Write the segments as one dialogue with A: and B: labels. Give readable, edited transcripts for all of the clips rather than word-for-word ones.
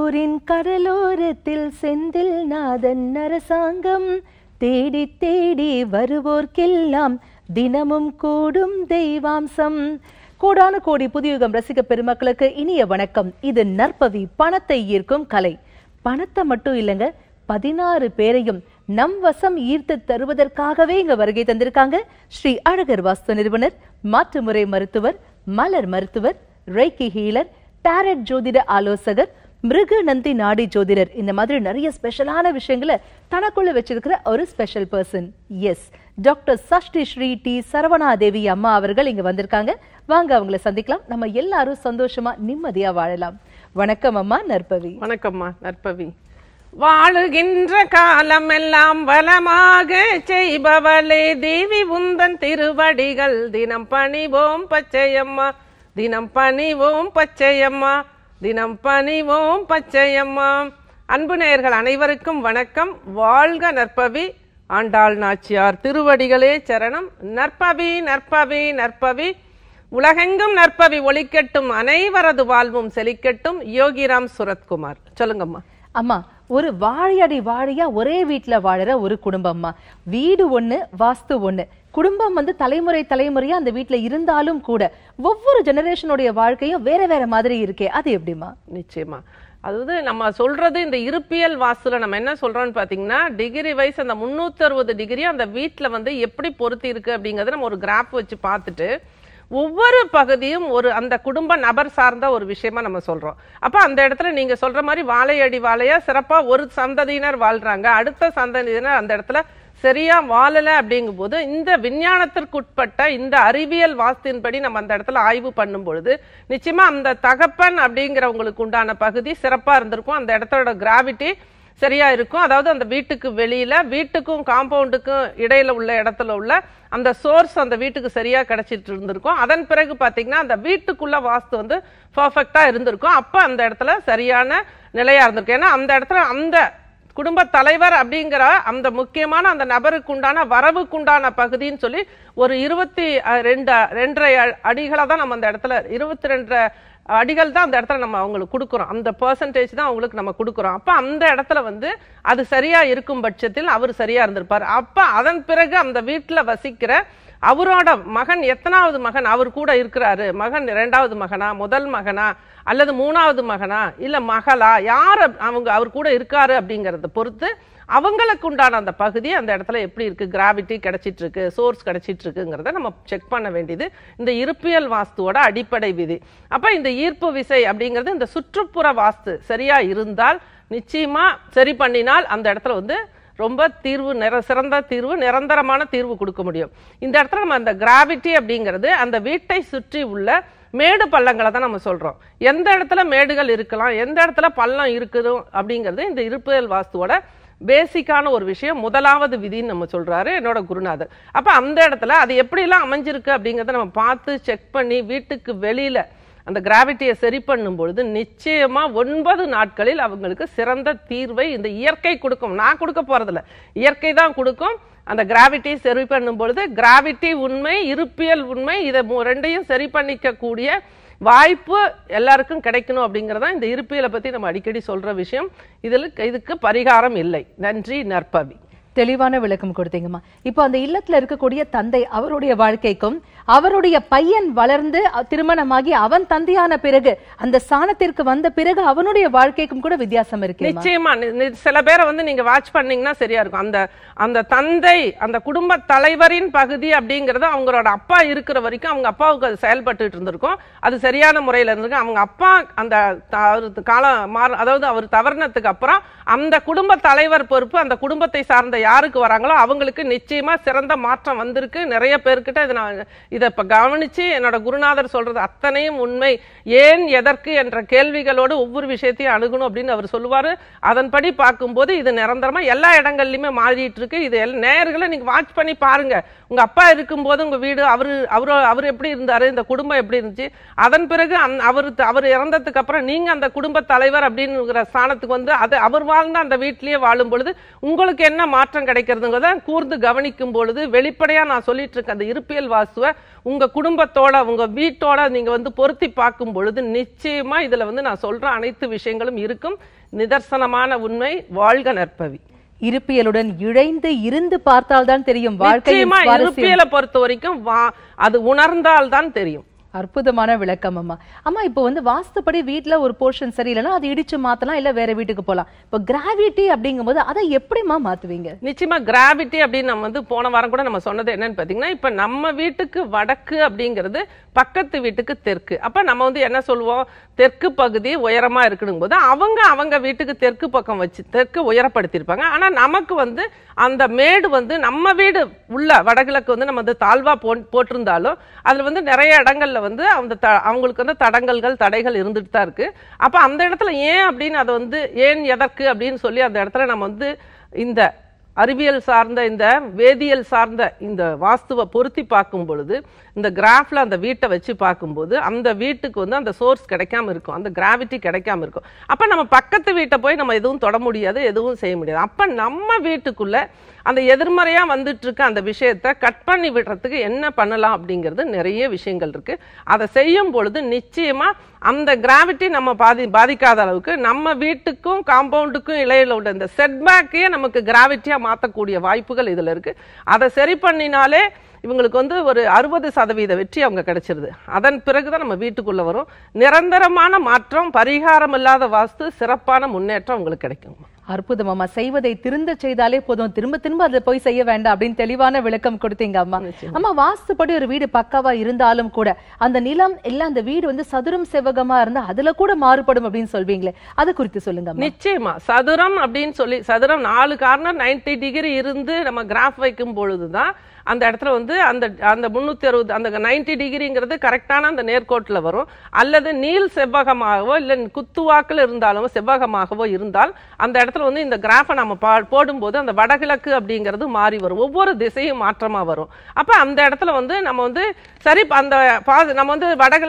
A: திருப்பூரின் கடலோரத்தில் செந்தில் நாதன் அரசாங்கம் தேடி தேடி வருவோர்க்கெல்லாம் தினமும் கூடும் தெய்வாம்சம். கோடான கோடி புதுயுகம் ரசிக பெருமக்களுக்கு இனிய வணக்கம். இது நற்பவி, பணத்தை ஈர்க்கும் கலை. பணத்தை மட்டும் இல்லைங்க, 16 பேரையும் நம் வசம் ஈர்த்து தருவதற்காகவே இங்க வருகை தந்திருக்காங்க ஸ்ரீ அழகர் வாஸ்து நிறுவனர், மாற்றுமுறை மருத்துவர், மலர் மருத்துவர், ரேக்கி ஹீலர், டாரட் ஜோதிட ஆலோசகர், மிருக நந்தி நாடி ஜோதிடர். இந்த மாதிரி நிறைய ஸ்பெஷலான விஷயங்களை தனக்குள்ள வச்சிருக்கிற ஒரு ஸ்பெஷல் பர்சன். எஸ், டாக்டர்.சஷ ஸ்ரீ T.சரவணாதேவி அம்மா அவர்கள் இங்க வந்திருக்காங்க. வாங்க அவங்களை சந்திக்கலாம். நம்ம எல்லாரும் சந்தோஷமா நிம்மதியா வாழலாம். வணக்கம் அம்மா. நற்பவி.
B: வணக்கம்மா. நற்பவி. வாழுகின்ற காலம் எல்லாம் வளமாக செய்பவளே தேவி உந்தன் திருவடிகள் தினம் பணிவோம் பச்சையம்மா, தினம் பணிவோம் பச்சையம்மா, தினம் பணிவோம் பச்சையம்மா. அன்பு நேயர்கள் அனைவருக்கும் வணக்கம். வாழ்க நற்பவி. ஆண்டாள் நாச்சியார் திருவடிகளே சரணம். நற்பவி நற்பவி நற்பவி. உலகெங்கும் நற்பவி ஒளிக்கட்டும், அனைவரது வாழ்வும் செழிக்கட்டும். யோகிராம் சுரத்குமார். சொல்லுங்கம்மா.
A: அம்மா, ஒரு வாழையடி வாழையா ஒரே வீட்டுல வாழற ஒரு குடும்பம்மா. வீடு ஒண்ணு, வாஸ்து ஒண்ணு. குடும்பம் தலைமுறை தலைமுறையா அந்த வீட்டுல இருந்தாலும் கூட ஒவ்வொரு ஜெனரேஷனுடைய வாழ்க்கையும் வேற வேற மாதிரி இருக்கே, அது எப்படிமா?
B: நிச்சயமா. அதாவது நம்ம சொல்றது இந்த இருப்பியல் வாஸ்துல நம்ம என்ன சொல்றோம்னு பாத்தீங்கன்னா, டிகிரி வைஸ் அந்த 360 டிகிரி அந்த வீட்டுல எப்படி பொருத்தி இருக்கு அப்படிங்கறத நம்ம ஒரு கிராஃப் வச்சு பார்த்துட்டு ஒவ்வொரு பகுதியும் ஒரு அந்த குடும்ப நபர் சார்ந்த ஒரு விஷயமா நம்ம சொல்றோம். அப்ப அந்த இடத்துல நீங்க சொல்ற மாதிரி வாழையடி வாழையா சிறப்பா ஒரு சந்ததியினர் வாழ்றாங்க, அடுத்த சந்ததியினர் அந்த இடத்துல சரியா வாழல அப்படிங்கும் போது இந்த விஞ்ஞானத்திற்குட்பட்ட இந்த அறிவியல் வாஸ்துவின்படி நம்ம அந்த இடத்துல ஆய்வு பண்ணும் பொழுது நிச்சயமா அந்த தகப்பன் அப்படிங்கிறவங்களுக்கு உண்டான பகுதி சிறப்பா இருந்திருக்கும். அந்த இடத்தோட கிராவிட்டி சரியா இருக்கும். அதாவது அந்த வீட்டுக்கு வெளியில, வீட்டுக்கும் காம்பவுண்டுக்கும் இடையில உள்ள இடத்துல உள்ள அந்த சோர்ஸ் அந்த வீட்டுக்கு சரியா கிடைச்சிட்டு இருந்திருக்கும். அதன் பிறகு பாத்தீங்கன்னா அந்த வீட்டுக்குள்ள வாஸ்து பர்ஃபெக்டா இருந்திருக்கும். அப்ப அந்த இடத்துல சரியான நிலையா இருந்திருக்கும். ஏன்னா அந்த இடத்துல அந்த குடும்ப தலைவர் அப்படிங்கிற அந்த முக்கியமான அந்த நபருக்கு உண்டான வரவுக்குண்டான பகுதின்னு சொல்லி ஒரு 22.5 அடிகளை தான் நம்ம அந்த இடத்துல 22 அடிகள் தான் அந்த இடத்துல நம்ம அவங்களுக்கு கொடுக்குறோம். அந்த பெர்சன்டேஜ் தான் அவங்களுக்கு நம்ம கொடுக்குறோம். அப்ப அந்த இடத்துல அது சரியா இருக்கும் பட்சத்தில் அவர் சரியா இருந்திருப்பார். அப்ப அதன் பிறகு அந்த வீட்டுல வசிக்கிற அவரோட மகன் எத்தனாவது மகன் அவர் கூட இருக்கிறாரு, மகன் 2வது மகனா, முதல் மகனா, அல்லது 3வது மகனா, இல்ல மகளா, யார் அவர் கூட இருக்காரு அப்படிங்கறத பொறுத்து அவங்களுக்கு உண்டான அந்த பகுதி அந்த இடத்துல எப்படி இருக்கு, கிராவிட்டி கிடைச்சிட்டு இருக்கு, சோர்ஸ் கிடைச்சிட்டு இருக்குங்கிறத நம்ம செக் பண்ண வேண்டியது இந்த இருப்பியல் வாஸ்துவோட அடிப்படை விதி. அப்ப இந்த ஈர்ப்பு விசை அப்படிங்கிறது இந்த சுற்றுப்புற வாஸ்து சரியா இருந்தால் நிச்சயமா சரி பண்ணினால் அந்த இடத்துல ரொம்ப தீர்வு, சிறந்த தீர்வு, நிரந்தரமான தீர்வு கொடுக்க முடியும். இந்த இடத்துல நம்ம அந்த கிராவிட்டி அப்படிங்கிறது அந்த வீட்டை சுற்றி உள்ள மேடு பள்ளங்களை தான் நம்ம சொல்றோம். எந்த இடத்துல மேடுகள் இருக்கலாம், எந்த இடத்துல பள்ளம் இருக்குது அப்படிங்கிறது இந்த இருப்பியல் வாஸ்துவோட பேசிக்கான ஒரு விஷயம். முதலாவது விதின்னு நம்ம சொல்றாரு என்னோட குருநாதர். அப்ப அந்த இடத்துல அது எப்படி எல்லாம் அமைஞ்சிருக்கு அப்படிங்கறத நம்ம பார்த்து செக் பண்ணி வீட்டுக்கு வெளியில அந்த கிராவிட்டியை சரி பண்ணும் பொழுது நிச்சயமா 9 நாட்களில் அவங்களுக்கு சிறந்த தீர்வை இந்த இயற்கை கொடுக்கும். நான் கொடுக்க போறதில்ல, இயற்கை தான் கொடுக்கும். அந்த கிராவிட்டியை சரி பண்ணும் பொழுது கிராவிட்டி உண்மை, இருப்பியல் உண்மை, இதை ரெண்டையும் சரி பண்ணிக்க கூடிய வாய்ப்பு எல்லாருக்கும் கிடைக்கணும் அப்படிங்கறதா இந்த இருப்பியலை பத்தி நம்ம அடிக்கடி சொல்ற விஷயம். இதுக்கு பரிகாரம் இல்லை. நன்றி. நற்பவி.
A: தெளிவான விளக்கம் கொடுத்தீங்கம்மா. இப்போ அந்த இல்லத்துல இருக்கக்கூடிய தந்தை, அவருடைய வாழ்க்கைக்கும் அவருடைய பையன் வளர்ந்து திருமணமாகி அவன் தந்தையான பிறகு அந்த ஸ்தானத்திற்கு வந்த பிறகு அவனுடைய வாழ்க்கைக்கும் கூட வித்தியாசம் இருக்கு.
B: நிச்சயமா. சில பேரை நீங்க வாட்ச் பண்ணீங்கன்னா சரியா இருக்கும். அந்த தந்தை, அந்த குடும்ப தலைவரின் பகுதி அப்படிங்கறது அவங்களோட அப்பா இருக்கிற வரைக்கும் அவங்க அப்பாவுக்கு அது செயல்பட்டு இருந்திருக்கும். அது சரியான முறையில இருந்திருக்கு. அவங்க அப்பா அந்த காலம் அதாவது அவர் தவறினத்துக்கு அப்புறம் அந்த குடும்ப தலைவர் பொறுப்பு அந்த குடும்பத்தை சார்ந்த யாருக்கு வராங்களோ அவங்களுக்கு நிச்சயமா சிறந்த மாற்றம் வந்திருக்கு. நிறைய பேர்கிட்ட இதை கவனிச்சு என்னோட குருநாதர் சொல்றது அத்தனையும் உண்மை. ஏன், எதற்கு என்ற கேள்விகளோடு ஒவ்வொரு விஷயத்தையும் அணுகணும் அப்படின்னு அவர் சொல்லுவாரு. அதன்படி பார்க்கும்போது இது நிரந்தரமா எல்லா இடங்கள்லயுமே மாறிட்டு இருக்கு. இது நேயர்களை நீங்க வாட்ச் பண்ணி பாருங்க. உங்க அப்பா இருக்கும்போது உங்க வீடு அவர் எப்படி இருந்தாரு, இந்த குடும்பம் எப்படி இருந்துச்சு, அதன் பிறகு அவர் இறந்ததுக்கு அப்புறம் நீங்க அந்த குடும்ப தலைவர் அப்படிங்கிற ஸ்தானத்துக்கு வந்து அது அவர் வாழ்ந்த அந்த வீட்டிலேயே வாழும் பொழுது உங்களுக்கு என்ன மாற்றம் கிடைக்கிறதுங்கிறத கூர்ந்து கவனிக்கும் பொழுது வெளிப்படையா நான் சொல்லிட்டு இருக்கேன். அந்த இருப்பியல் வாஸ்துவை உங்க குடும்பத்தோட உங்க வீட்டோட நீங்க வந்து பொருத்தி பார்க்கும் பொழுது நிச்சயமா இதுல வந்து நான் சொல்ற அனைத்து விஷயங்களும் இருக்கும். நிதர்சனமான உண்மை. வாழ்க நற்பவி.
A: இருப்பியலுடன் இழைந்து இருந்து பார்த்தால்தான் தெரியும் வாழ்க்கை.
B: இருப்பியலை பொறுத்த வரைக்கும் அது உணர்ந்தால்தான் தெரியும்.
A: அற்புதமான விளக்கம் அம்மா. அம்மா இப்போ வந்து வாஸ்துப்படி வீட்டுல ஒரு போர்ஷன் சரியில்லைன்னா அதை இடிச்சு மாத்தலாம், இல்ல வேற வீட்டுக்கு போலாம். இப்போ கிராவிட்டி அப்படிங்கும்போது அதை எப்படிமா மாத்துவீங்க?
B: நிச்சயமா கிராவிட்டி அப்படின்னு நம்ம வந்து போன வாரம் கூட நம்ம சொன்னது என்னன்னு பாத்தீங்கன்னா, இப்ப நம்ம வீட்டுக்கு வடக்கு அப்படிங்கிறது பக்கத்து வீட்டுக்கு தெற்கு. அப்ப நம்ம வந்து என்ன சொல்லுவோம், தெற்கு பகுதி உயரமா இருக்கணும் போது அவங்க வீட்டுக்கு தெற்கு பக்கம் வச்சு தெற்கு உயரப்படுத்திருப்பாங்க. ஆனா நமக்கு வந்து அந்த மேடு வந்து நம்ம வீடு உள்ள வடகிழக்கு வந்து நம்ம வந்து தாழ்வா போட்டிருந்தாலும் அதுல வந்து நிறைய இடங்கள்ல வந்து அவங்களுக்கு வந்து தடைகள் இருந்துட்டு தான் இருக்கு. அப்ப அந்த இடத்துல ஏன் அப்படின்னு அதை வந்து ஏன் எதற்கு அப்படின்னு சொல்லி அந்த இடத்துல நம்ம வந்து இந்த அறிவியல் சார்ந்த இந்த வேதியியல் சார்ந்த இந்த வாஸ்துவை பொருத்தி பார்க்கும் பொழுது இந்த கிராஃப்ல அந்த வீட்டை வச்சு பார்க்கும்போது அந்த வீட்டுக்கு வந்து அந்த சோர்ஸ் கிடைக்காம இருக்கும், அந்த கிராவிட்டி கிடைக்காம இருக்கும். அப்ப நம்ம பக்கத்து வீட்டை போய் நம்ம எதுவும் தொட முடியாது, எதுவும் செய்ய முடியாது. அப்ப நம்ம வீட்டுக்குள்ள அந்த எதிர்மறையா வந்துட்டு இருக்க அந்த விஷயத்தை கட் பண்ணி விடுறதுக்கு என்ன பண்ணலாம் அப்படிங்கிறது நிறைய விஷயங்கள் இருக்கு. அதை செய்யும் பொழுது நிச்சயமா அந்த கிராவிட்டி நம்ம பாதிக்காத அளவுக்கு நம்ம வீட்டுக்கும் காம்பவுண்டுக்கும் இடையில உள்ள இந்த செட்பேக்கையே நமக்கு கிராவிட்டியா மாற்றக்கூடிய வாய்ப்புகள் இதுல இருக்கு. அதை சரி பண்ணினாலே இவங்களுக்கு வந்து ஒரு 60% வெற்றி அவங்க கிடைச்சிருது. அதன் பிறகுதான் நம்ம வீட்டுக்குள்ள வரும். நிரந்தரமான மாற்றம், பரிகாரம் இல்லாத வாஸ்து, சிறப்பான முன்னேற்றம் உங்களுக்கு கிடைக்கும்.
A: அற்புதம் அம்மா. செய்வதை திருந்த செய்தாலே போதும், திரும்ப திரும்ப அதை போய் செய்ய வேண்டாம் அப்படின்னு தெளிவான விளக்கம் கொடுத்தீங்க அம்மா. அம்மா, வாஸ்துப்படி ஒரு வீடு பக்காவா இருந்தாலும் கூட அந்த நிலம் எல்லாம் அந்த வீடு வந்து சதுரம் செவ்வகமா இருந்தா அதுல கூட மாறுபடும் அப்படின்னு சொல்வீங்களே, அது குறித்து சொல்லுங்க.
B: நிச்சயமா சதுரம் அப்படின்னு சொல்லி சதுரம் 4 கார்னர் 90 டிகிரி இருந்து நம்ம கிராஃப் வைக்கும் பொழுதுதான் அந்த இடத்துல வந்து அந்த 360 அந்த 90 டிகிரிங்கிறது கரெக்டான அந்த நேர்கோட்டில் வரும். அல்லது நீள் செவ்வகமாகவோ இல்லை குத்துவாக்கில் இருந்தாலும் செவ்வகமாகவோ இருந்தால் அந்த இடத்துல வந்து இந்த கிராஃபை நம்ம போடும்போது அந்த வடகிழக்கு அப்படிங்கிறது மாறி வரும், ஒவ்வொரு திசையும் மாற்றமா வரும். அப்ப அந்த இடத்துல வந்து நம்ம வந்து சரி அந்த நம்ம வந்து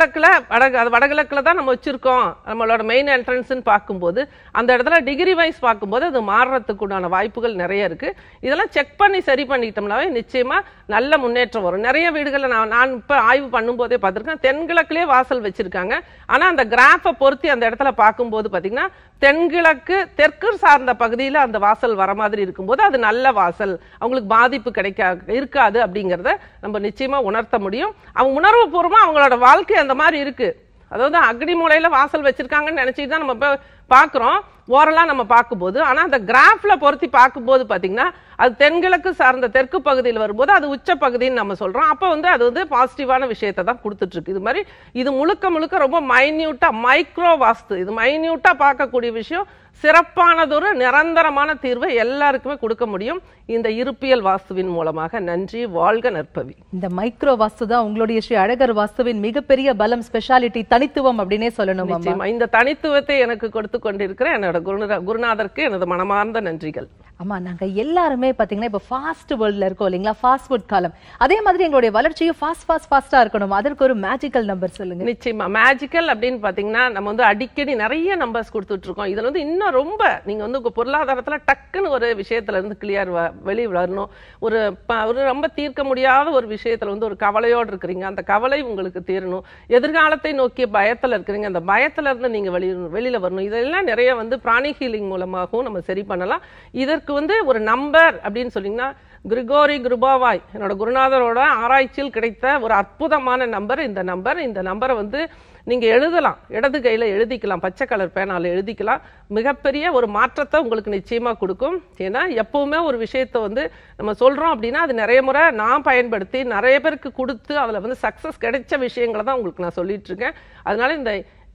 B: வடகிழக்குல தான் நம்ம வச்சிருக்கோம் நம்மளோட மெயின் என்ட்ரன்ஸ்ன்னு பார்க்கும்போது அந்த இடத்துல டிகிரி வைஸ் பார்க்கும்போது அது மாறுறதுக்குண்டான வாய்ப்புகள் நிறைய இருக்கு. இதெல்லாம் செக் பண்ணி சரி பண்ணிட்டோம்னாவே நிச்சயமா நல்ல முன்னேற்றம் வரும். நிறைய வீடுகளில் நான் இப்ப ஆய்வு பண்ணும் போதே பார்த்திருக்கேன், தென்கிழக்குலயே வாசல் வச்சிருக்காங்க. ஆனா அந்த கிராஃபை பொருத்தி அந்த இடத்துல பார்க்கும்போது பாத்தீங்கன்னா தென்கிழக்கு தெற்கு சார்ந்த பகுதியில அந்த வாசல் வர மாதிரி இருக்கும்போது அது நல்ல வாசல், அவங்களுக்கு பாதிப்பு இருக்காது அப்படிங்கிறத நம்ம நிச்சயமா உணர்த்த முடியும். அவங்க உணர்வு பூர்வமா அவங்களோட வாழ்க்கை அந்த மாதிரி இருக்கு. அதாவது அக்னி மூலையில வாசல் வச்சிருக்காங்கன்னு நினைச்சிட்டு தான் நம்ம பாக்குறோம் ஓரளவு நம்ம பார்க்கும்போது. ஆனா அந்த கிராஃப்ல பொருத்தி பார்க்கும்போது பாத்தீங்கன்னா அது தென்கிழக்கு சார்ந்த தெற்கு பகுதியில் வரும்போது அது உச்ச பகுதின்னு நம்ம சொல்றோம். அப்ப வந்து அது வந்து பாசிட்டிவான விஷயத்தை தான் கொடுத்துட்டு இருக்கு. இது மாதிரி இது முழுக்க ரொம்ப மைன்யூட்டா மைக்ரோ வாஸ்து, இது மைன்யூட்டா பார்க்கக்கூடிய விஷயம், சிறப்பானதொரு நிரந்தரமான தீர்வை எல்லாருக்குமே கொடுக்க முடியும் இந்த இருப்பியல் வாஸ்துவின் மூலமாக. நன்றி. வாழ்க நற்பவி.
A: இந்த மைக்ரோ வாஸ்து தான் உங்களுடைய ஸ்ரீ அழகர் வாஸ்துவின் மிகப்பெரிய பலம், ஸ்பெஷாலிட்டி, தனித்துவம் அப்படின்னே சொல்லணும்.
B: இந்த தனித்துவத்தை எனக்கு கொடுத்து கொண்டிருக்கிற என்னோட குருநாதருக்கு எனது மனமார்ந்த நன்றிகள்.
A: ஆமா, நாங்க எல்லாருமே பாத்தீங்கன்னா இப்ப ஃபாஸ்ட் வேர்ல்ட்ல இருக்கோம் இல்லைங்களா, ஃபாஸ்ட் ஃபுட் காலம். அதே மாதிரி எங்களுடைய வளர்ச்சியும் ஃபாஸ்டா இருக்கணும். அதற்கு ஒரு மேஜிக்கல் நம்பர் சொல்லுங்க.
B: நிச்சயமா மேஜிக்கல் அப்படின்னு பாத்தீங்கன்னா நம்ம வந்து அடிக்கடி நிறைய நம்பர்ஸ் கொடுத்துட்டு இருக்கோம். இதுல வந்து இன்னும் ரொம்ப நீங்க வந்து உங்க பொருளாதாரத்துல டக்குன்னு ஒரு விஷயத்துல இருந்து கிளியர் வெளியே வரணும், ஒரு ரொம்ப தீர்க்க முடியாத ஒரு விஷயத்துல வந்து ஒரு கவலையோடு இருக்கிறீங்க, அந்த கவலை உங்களுக்கு தீரணும், எதிர்காலத்தை நோக்கிய பயத்துல இருக்கிறீங்க, அந்த பயத்துல இருந்து நீங்க வெளியில வரணும். இதெல்லாம் நிறைய வந்து பிராணி ஹீலிங் மூலமாகவும் நம்ம சரி பண்ணலாம். இதற்கு வந்து ஒரு நம்பர் அப்படின்னு சொன்னீங்கன்னா கிரிகோரி குருபாவாய் என்னோட குருநாதரோட ஆராய்ச்சியில் கிடைத்த ஒரு அற்புதமான நம்பர். இந்த நம்பரை வந்து நீங்க எழுதலாம், இடது கையில எழுதிக்கலாம், பச்சை கலர் பேனால எழுதிக்கலாம். மிகப்பெரிய ஒரு மாற்றத்தை உங்களுக்கு நிச்சயமா கொடுக்கும். ஏன்னா எப்பவுமே ஒரு விஷயத்தை வந்து நம்ம சொல்றோம் அப்படின்னா அது நிறைய முறை நான் பயன்படுத்தி நிறைய பேருக்கு கொடுத்து அதுல வந்து சக்சஸ் கிடைச்ச விஷயங்களை தான் உங்களுக்கு நான் சொல்லிட்டு இருக்கேன். அதனால இந்த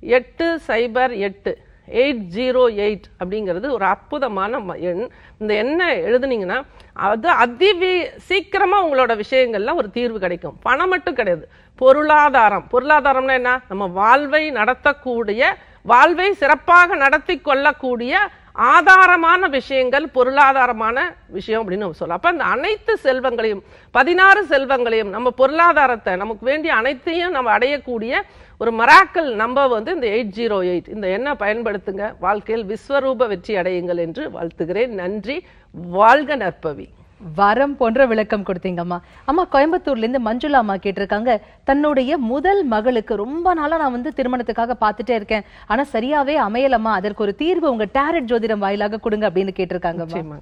B: 808 808 அப்படிங்கிறது ஒரு அற்புதமான எண். இந்த எண்ணை எழுதுனீங்கன்னா அது சீக்கிரமா உங்களோட விஷயங்கள்ல ஒரு தீர்வு கிடைக்கும். பணம் மட்டும் கிடையாது, பொருளாதாரம்னா என்ன, நம்ம வாழ்வை நடத்தக்கூடிய, வாழ்வை சிறப்பாக நடத்தி கொள்ளக்கூடிய ஆதாரமான விஷயங்கள், பொருளாதாரமான விஷயம் அப்படின்னு நம்ம சொல்லலாம். அப்ப அந்த அனைத்து செல்வங்களையும் 16 செல்வங்களையும் நம்ம பொருளாதாரத்தை நமக்கு வேண்டிய அனைத்தையும் நம்ம அடையக்கூடிய ஒரு மராக்கல் நம்பர் வந்து இந்த 808 இந்த எண்ணை பயன்படுத்துங்க. வாழ்க்கையில் விஸ்வரூப வெற்றி அடையுங்கள் என்று வாழ்த்துகிறேன். நன்றி. வாழ்க நற்பவி.
A: வரம் போன்ற விளக்கம் கொடுத்தீங்கம்மா. அம்மா கோயம்புத்தூர்ல இருந்து மஞ்சுளா அம்மா கேட்டிருக்காங்க, தன்னுடைய முதல் மகளுக்கு ரொம்ப நாளா நான் வந்து திருமணத்துக்காக பார்த்துட்டே இருக்கேன், ஆனா சரியாவே அமையலம்மா, அதற்கு ஒரு தீர்வு உங்க டாரட் ஜோதிடம் வாயிலாக கொடுங்க அப்படின்னு கேட்டிருக்காங்க.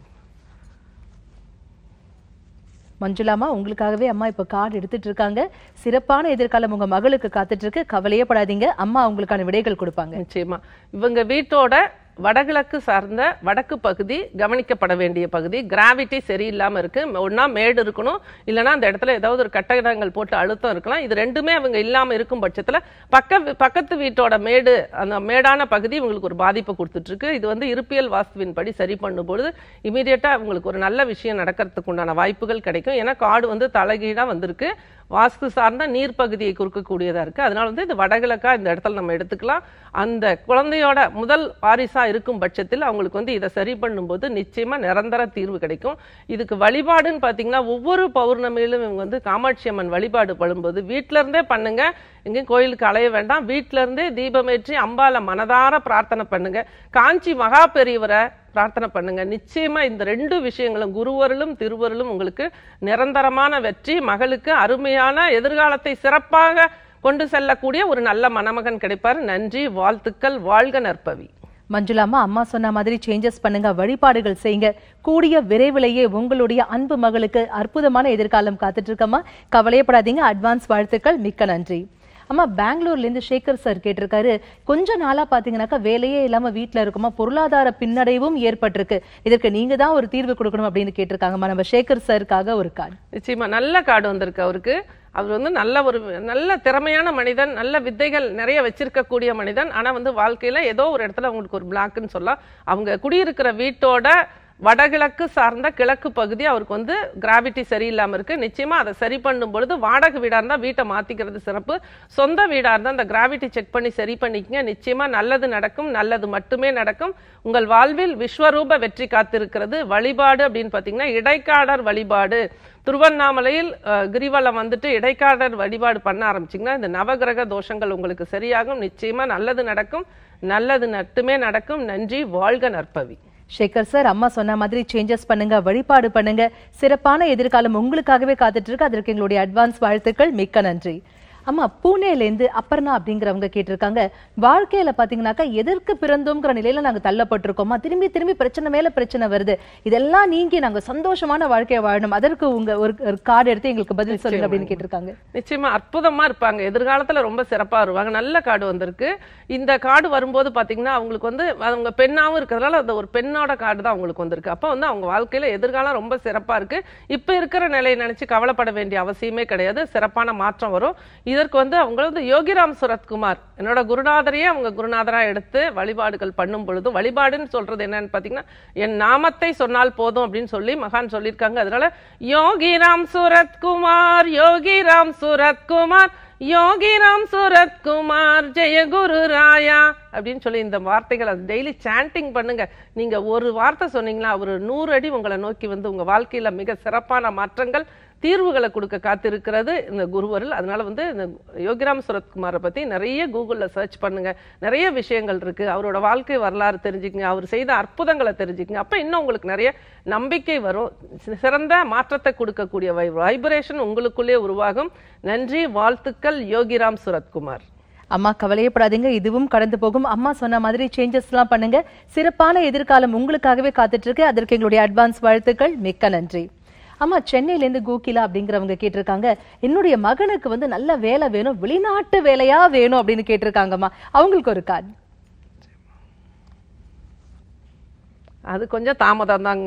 A: மஞ்சுளாமா, உங்களுக்காகவே அம்மா இப்ப கார்டு எடுத்துட்டு இருக்காங்க. சிறப்பான எதிர்காலம் உங்க மகளுக்கு காத்துட்டு இருக்கு, கவலையே படாதீங்க, அம்மா உங்களுக்கான விடைகள் கொடுப்பாங்க.
B: நிச்சயமா. இவங்க வீட்டோட வடகிழக்கு சார்ந்த வடக்கு பகுதி கவனிக்கப்பட வேண்டிய பகுதி. கிராவிட்டி சரியில்லாம இருக்கு. ஒன்னா மேடு இருக்கணும், இல்லைன்னா அந்த இடத்துல ஏதாவது ஒரு கட்டடங்கள் போட்டு அழுத்தம் இருக்கலாம். இது ரெண்டுமே அவங்க இல்லாம இருக்கும் பட்சத்துல பக்கத்து வீட்டோட மேடு, அந்த மேடான பகுதி இவங்களுக்கு ஒரு பாதிப்பை கொடுத்துட்டு இருக்கு. இது வந்து இருப்பியல் வாஸ்துவின் படி சரி பண்ணும்போது இமீடியட்டா உங்களுக்கு ஒரு நல்ல விஷயம் நடக்கிறதுக்கு உண்டான வாய்ப்புகள் கிடைக்கும். ஏன்னா காடு வந்து தலைகீழா வந்திருக்கு, வாஸ்து சார்ந்த நீர் பகுதியை குறுக்கக்கூடியதா இருக்கு. அதனால வந்து இது வடகிழக்கா இந்த இடத்துல நம்ம எடுத்துக்கலாம். அந்த குழந்தையோட முதல் வாரிசா இருக்கும் பட்சத்தில் அவங்களுக்கு வந்து இதை சரி பண்ணும்போது நிச்சயமா நிரந்தர தீர்வு கிடைக்கும். இதுக்கு வழிபாடுன்னு பாத்தீங்கன்னா ஒவ்வொரு பௌர்ணமியிலும் இவங்க வந்து காமாட்சி அம்மன் வழிபாடு பண்ணும்போது வீட்டுல இருந்தே பண்ணுங்க, எங்கேயும் கோயிலுக்கு அலைய வேண்டாம், வீட்டுல இருந்தே தீபமேற்றி அம்பால மனதார பிரார்த்தனை பண்ணுங்க. காஞ்சி மகா பெரியவரை பிரார்த்தனை பண்ணுங்க. நிச்சயமா இந்த ரெண்டு விஷயங்களும், குருவருளும் திருவருளும் உங்களுக்கு நிரந்தரமான வெற்றி, மகளுக்கு அருமையான எதிர்காலத்தை சிறப்பாக கொண்டு செல்லக்கூடிய ஒரு நல்ல மணமகன் கிடைப்பார். நன்றி, வாழ்த்துக்கள். வாழ்க நற்பவி.
A: மஞ்சுளாமா, அம்மா சொன்ன மாதிரி சேஞ்சஸ் பண்ணுங்க, வழிபாடுகள் செய்யுங்க. கூடிய விரைவிலேயே உங்களுடைய அன்பு மகளுக்கு அற்புதமான எதிர்காலம் காத்துட்டு இருக்கம்மா, கவலையப்படாதீங்க. அட்வான்ஸ் வாழ்த்துக்கள், மிக்க நன்றி. அம்மா, பெங்களூர்ல இருந்து சேகர் சார் கேட்டிருக்காரு, கொஞ்ச நாளா பாத்தீங்கன்னாக்கா வேலையே இல்லாம வீட்டுல இருக்குமா, பொருளாதார பின்னடைவும் ஏற்பட்டிருக்கு, இதற்கு நீங்க தான் ஒரு தீர்வு கொடுக்கணும் அப்படின்னு கேட்டிருக்காங்கம்மா. நம்ம சேகர் சாருக்காக ஒரு கார்டு.
B: நிச்சயமா நல்ல கார்டு வந்திருக்கு அவருக்கு. அவர் வந்து நல்ல திறமையான மனிதன், நல்ல வித்தைகள் நிறைய வச்சிருக்கக்கூடிய மனிதன். ஆனா வந்து வாழ்க்கையில ஏதோ ஒரு இடத்துல அவங்களுக்கு ஒரு பிளாக்னு சொல்லலாம். அவங்க குடியிருக்கிற வீட்டோட வடகிழக்கு சார்ந்த கிழக்கு பகுதி அவருக்கு வந்து கிராவிட்டி சரியில்லாம இருக்கு. நிச்சயமா அதை சரி பண்ணும் பொழுது வாடகை வீடா இருந்தா வீட்டை மாத்திக்கிறது சிறப்பு. சொந்த வீடா இருந்தா அந்த கிராவிட்டி செக் பண்ணி சரி பண்ணிக்கங்க. நிச்சயமா நல்லது நடக்கும், நல்லது மட்டுமே நடக்கும். உங்கள் வாழ்வில் விஸ்வரூப வெற்றி காத்திருக்கிறது. வழிபாடு அப்படின்னு பாத்தீங்கன்னா இடைக்காடர் வழிபாடு. திருவண்ணாமலையில் கிரிவலம் வந்துட்டு இடைக்காடர் வழிபாடு பண்ண ஆரம்பிச்சிங்கன்னா இந்த நவகிரக தோஷங்கள் உங்களுக்கு சரியாகும். நிச்சயமா நல்லது நடக்கும், நல்லது மட்டுமே நடக்கும். நன்றி, வாழ்க நற்பவி.
A: சேகர் சார், அம்மா சொன்ன மாதிரி சேஞ்சஸ் பண்ணுங்க, வழிபாடு பண்ணுங்க, சிறப்பான எதிர்காலம் உங்களுக்காகவே காத்துட்டு இருக்கு. அதற்கு எங்களுடைய அட்வான்ஸ் வாழ்த்துக்கள், மிக்க நன்றி. அம்மா, பூனேல இருந்து அப்பர்ணா அப்படிங்கிறவங்க கேட்டிருக்காங்க, வாழ்க்கையில பாத்தீங்கன்னாக்கா எதற்கு பிறந்தோம்ங்கிற நிலையில நாங்க தள்ளப்பட்டிருக்கோமா, திரும்பி திரும்பி பிரச்சனை மேல பிரச்சனை வருது, இதெல்லாம் நீங்கி நாங்க சந்தோஷமான வாழ்க்கையை வாழணும், அதற்கு உங்க ஒரு கார்டு எடுத்து எங்களுக்கு பதில் சொல்லுங்க அப்படின்னு கேட்டிருக்காங்க.
B: நிச்சயமா அற்புதமா இருப்பாங்க, எதிர்காலத்துல ரொம்ப சிறப்பா வருவாங்க. நல்ல கார்டு வந்திருக்கு. இந்த கார்டு வரும்போது பாத்தீங்கன்னா அவங்களுக்கு வந்து அவங்க பெண்ணாவும் இருக்கிறதுனால அந்த ஒரு பெண்ணோட கார்டு தான் அவங்களுக்கு வந்திருக்கு. அப்ப வந்து அவங்க வாழ்க்கையில எதிர்காலம் ரொம்ப சிறப்பா இருக்கு. இப்ப இருக்கிற நிலையை நினைச்சு கவலைப்பட வேண்டிய அவசியமே கிடையாது. சிறப்பான மாற்றம் வரும். இதற்கு வந்து அவங்க வந்து யோகிராம் சுரத்குமார் என்னோட குருநாதரையே அவங்க குருநாதரா எடுத்து வழிபாடுகள் பண்ணும் பொழுது, வழிபாடுன்னு சொல்றது என்னன்னு பாத்தீங்கன்னா என் நாமத்தை சொன்னால் போதும் அப்படின்னு சொல்லி மகான் சொல்லியிருக்காங்க. அதனால யோகிராம் சுரத்குமார், யோகிராம் சுரத்குமார், யோகிராம் சுரத்குமார், ஜெய குரு ராயா அப்படின்னு சொல்லி இந்த வார்த்தைகளை டெய்லி சாண்டிங் பண்ணுங்க. நீங்க ஒரு வார்த்தை சொன்னீங்களா ஒரு 100 அடி உங்களை நோக்கி வந்து உங்க வாழ்க்கையில மிக சிறப்பான மாற்றங்கள், தீர்வுகளை கொடுக்க காத்திருக்கிறது இந்த குருவருள். அதனால வந்து இந்த யோகிராம் சுரத்குமாரை பத்தி நிறைய கூகுள்ல சர்ச் பண்ணுங்க, நிறைய விஷயங்கள் இருக்கு. அவரோட வாழ்க்கை வரலாறு தெரிஞ்சுக்கங்க, அவர் செய்த அற்புதங்களை தெரிஞ்சுக்கங்க. அப்ப இன்னும் உங்களுக்கு நிறைய நம்பிக்கை வரும், சிறந்த மாற்றத்தை கொடுக்கக்கூடிய வைப்ரேஷன் உங்களுக்குள்ளே உருவாகும். நன்றி, வாழ்த்துக்கள், யோகிராம் சுரத்குமார்.
A: அம்மா, கவலையப்படாதீங்க, இதுவும் கடந்து போகும். அம்மா சொன்ன மாதிரி சேஞ்சஸ் எல்லாம் பண்ணுங்க, சிறப்பான எதிர்காலம் உங்களுக்காகவே காத்துட்டு இருக்கு. அதற்கு எங்களுடைய அட்வான்ஸ் வாழ்த்துக்கள், மிக்க நன்றி. அம்மா, சென்னையில இருந்து கோகிலா அப்படிங்கிறவங்க கேட்டிருக்காங்க, என்னுடைய மகனுக்கு வந்து நல்ல வேலை வேணும், வெளிநாட்டு வேலையா வேணும் அப்படின்னு கேட்டிருக்காங்கம்மா. அவங்களுக்கு ஒரு கார்டு.
B: அது கொஞ்சம் தாமதம் தாங்கம்மா.